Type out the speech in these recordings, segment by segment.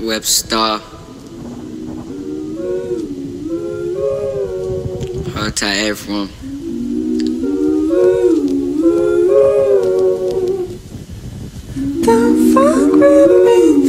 Webstar. Hold tight, everyone. Don't fuck with me,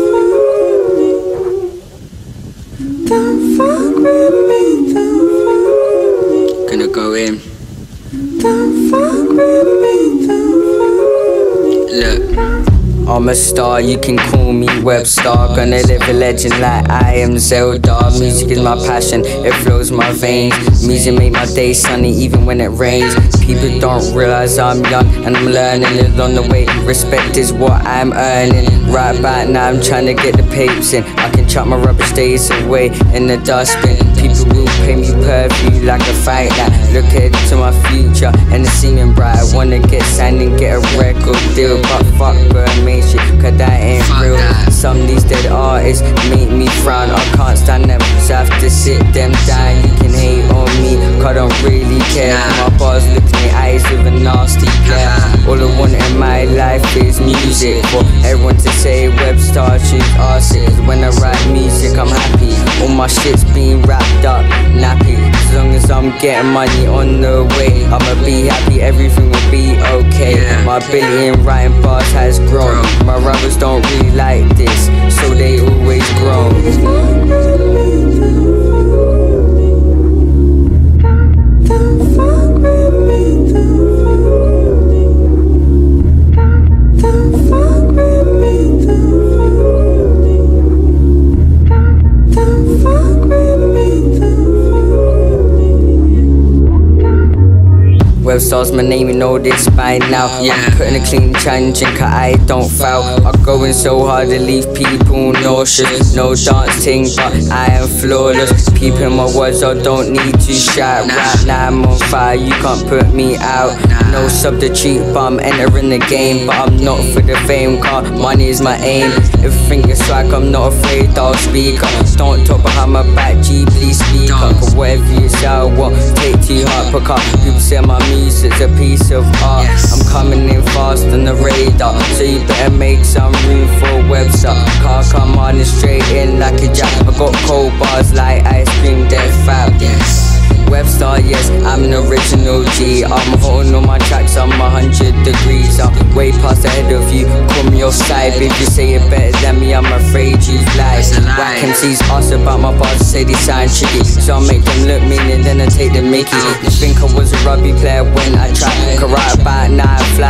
don't fuck with me, don't fuck with me. Gonna go in. Don't fuck with me, don't fuck with me. Look, I'm a star, you can call me Webstar. Gonna live a legend like I am Zelda. Music is my passion, it flows my veins. Music make my day sunny even when it rains. People don't realize I'm young and I'm learning it on the way. Respect is what I'm earning. Right about now I'm trying to get the papes in. I can chuck my rubbish days away in the dustbin. People will pay me per view like a fight night. Look ahead to my future and it's seeming bright. I wanna get signed and get a record deal, but fuck main shit, cause that ain't real. Some of these dead artists make me frown. I can't stand them, so I have to sit them down. You can hate on me, cause I don't really care. My bars look in the eyes with a nasty glare. All I want in my life is music. For everyone to say Webstar, choose artists. When I write music, I'm happy. All my shit's being wrapped up, nappy. As long as I'm getting money on the way, I'ma be happy, everything will be okay. My ability in writing bars has grown. My rappers don't really like this, so they always groan. Webstar's my name, you know this by now. I'm putting a clean challenge in, cause I don't foul. I'm going so hard to leave people nauseous. No dancing, but I am flawless. People in my words, I don't need to shout. Right now I'm on fire, you can't put me out. No substitute, but I'm entering the game. But I'm not for the fame, cause money is my aim. Everything is swag, I'm not afraid, I'll speak up. Don't talk behind my back, G, please speak up. Cause whatever you say, I won't take too hard. Because people say my music's a piece of art. I'm coming in fast on the radar, so you better make some room for Webstar. Car come on and straight in like a jack. I got cold bars like ice cream, dead fab. Webstar, yes, I'm an original G. I'm holding on my tracks, I'm 100 degrees. I'm way past ahead of you, call me your side. If you say it better than me, I'm afraid you lie. Whack MCs ask about my bars, say they sound tricky, so I make them look mean and then I take the mickey. You think I was a rugby player when I tried? Cause right about now I fly